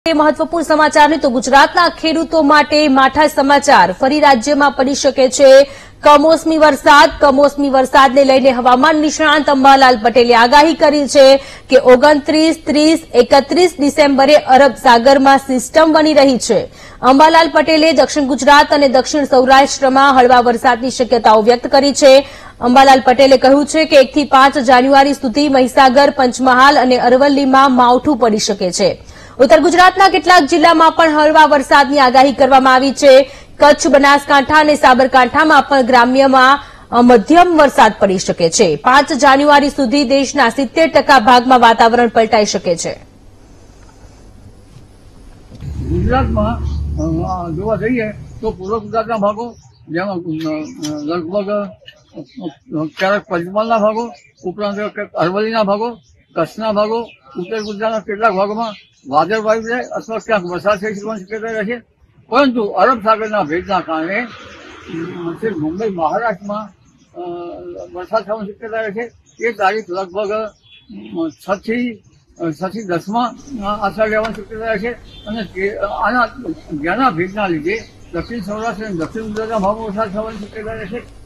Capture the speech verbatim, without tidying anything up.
મહત્વપૂર્ણ સમાચાર તો ગુજરાતના ખેડૂતો માટે માઠા સમાચાર ફરી રાજ્યમાં પડી શકે છે કમોસમી વરસાદ કમોસમી વરસાદને લઈને હવામાન નિષ્ણાંત અંબાલાલ પટેલે આગાહી કરી છે કે ઓગણત્રીસ ત્રીસ એકત્રીસ ડિસેમ્બરે અરબ સાગરમાં સિસ્ટમ બની રહી છે। અંબાલાલ પટેલે દક્ષિણ ગુજરાત અને દક્ષિણ સૌરાષ્ટ્રમાં હળવા વરસાદની શક્યતાઓ વ્યક્ત કરી છે। અંબાલાલ પટેલે કહ્યું છે કે એકથી પાંચ જાન્યુઆરી સુધી મહીસાગર પંચમહાલ અને અરવલ્લીમાં માવઠું પડી શકે છે। ઉત્તર ગુજરાતના કેટલાક જિલ્લામાં પણ હળવા વરસાદની આગાહી કરવામાં આવી છે। કચ્છ બનાસકાંઠા અને સાબરકાંઠામાં પણ ગ્રામ્યમાં મધ્યમ વરસાદ પડી શકે છે। પાંચ જાન્યુઆરી સુધી દેશના સિત્તેર ટકા ભાગમાં વાતાવરણ પલટાઈ શકે છે। ગુજરાતમાં જોવા જઈએ તો પૂર્વ ગુજરાતના ભાગો જેમાં લગભગ ક્યારેક પંચમહાલના ભાગો ઉપરાંત અરવલ્લીના ભાગો કચ્છના ભાગો ઉત્તર ગુજરાતના કેટલાક ભાગોમાં વાદળવાયુ છે અથવા ક્યાંક વરસાદ થઈ શકવાની શક્યતા રહેશે। પરંતુ અરબ સાગરના ભેજના કારણે મુંબઈ મહારાષ્ટ્રમાં વરસાદ થવાની શક્યતા રહેશે। એ તારીખ લગભગ છ થી છ થી દસમાં અસર લેવાની શક્યતા રહેશે અને આના જેના ભેજના લીધે દક્ષિણ સૌરાષ્ટ્ર અને દક્ષિણ ગુજરાતના ભાગમાં વરસાદ થવાની શક્યતા રહેશે।